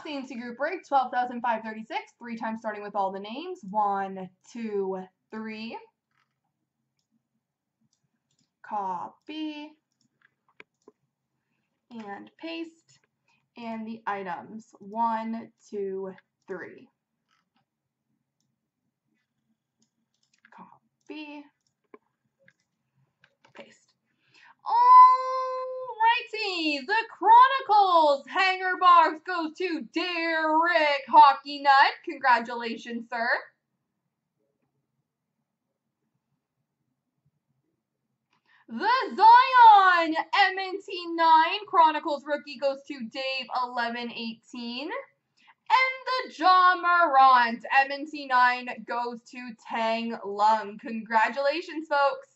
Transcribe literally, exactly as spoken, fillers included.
C N C group break, twelve thousand five hundred thirty-six, three times starting with all the names. One, two, three. Copy and paste. And the items, one, two, three. Copy, paste. Alrighty, the Chronicles hanger box goes to Derek Hockey Nut. Congratulations, sir. The Zion M N T nine Chronicles rookie goes to Dave eleven eighteen. And the Ja Morant M N T nine goes to Tang Lung. Congratulations, folks.